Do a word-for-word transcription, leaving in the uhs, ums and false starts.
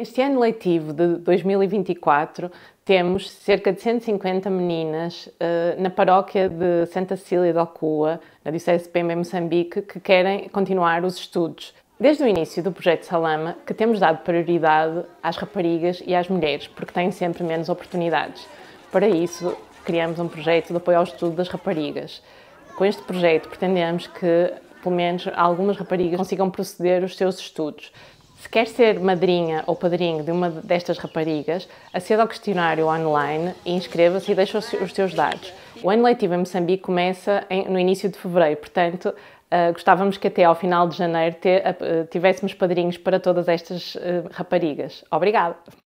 Este ano letivo de dois mil e vinte e quatro temos cerca de cento e cinquenta meninas uh, na paróquia de Santa Cecília de Alcoa, na Diocese de Pemba, em Moçambique, que querem continuar os estudos. Desde o início do projeto Salama, que temos dado prioridade às raparigas e às mulheres, porque têm sempre menos oportunidades. Para isso, criamos um projeto de apoio ao estudo das raparigas. Com este projeto, pretendemos que, pelo menos, algumas raparigas consigam proceder os seus estudos. Se quer ser madrinha ou padrinho de uma destas raparigas, aceda ao questionário online e inscreva-se e deixe os seus dados. O ano letivo em Moçambique começa em, no início de fevereiro, portanto, uh, gostávamos que até ao final de janeiro te, uh, tivéssemos padrinhos para todas estas uh, raparigas. Obrigada!